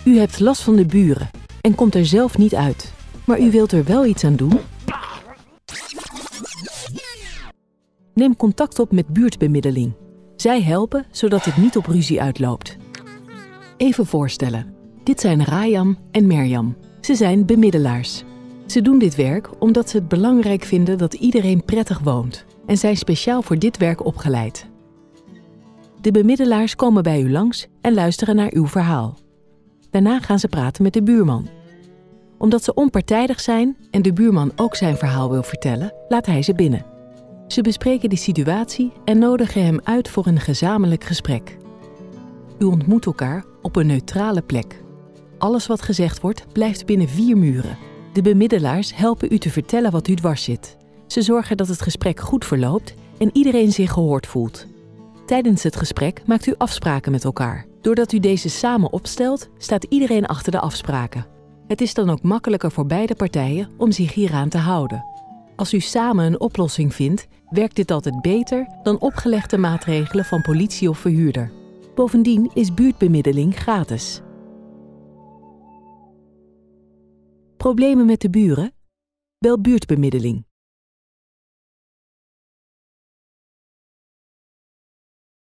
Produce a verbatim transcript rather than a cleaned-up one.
U hebt last van de buren en komt er zelf niet uit, maar u wilt er wel iets aan doen? Neem contact op met buurtbemiddeling. Zij helpen zodat het niet op ruzie uitloopt. Even voorstellen. Dit zijn Rayam en Merjam. Ze zijn bemiddelaars. Ze doen dit werk omdat ze het belangrijk vinden dat iedereen prettig woont en zijn speciaal voor dit werk opgeleid. De bemiddelaars komen bij u langs en luisteren naar uw verhaal. Daarna gaan ze praten met de buurman. Omdat ze onpartijdig zijn en de buurman ook zijn verhaal wil vertellen, laat hij ze binnen. Ze bespreken de situatie en nodigen hem uit voor een gezamenlijk gesprek. U ontmoet elkaar op een neutrale plek. Alles wat gezegd wordt, blijft binnen vier muren. De bemiddelaars helpen u te vertellen wat u dwars zit. Ze zorgen dat het gesprek goed verloopt en iedereen zich gehoord voelt. Tijdens het gesprek maakt u afspraken met elkaar. Doordat u deze samen opstelt, staat iedereen achter de afspraken. Het is dan ook makkelijker voor beide partijen om zich hieraan te houden. Als u samen een oplossing vindt, werkt dit altijd beter dan opgelegde maatregelen van politie of verhuurder. Bovendien is buurtbemiddeling gratis. Problemen met de buren? Bel buurtbemiddeling.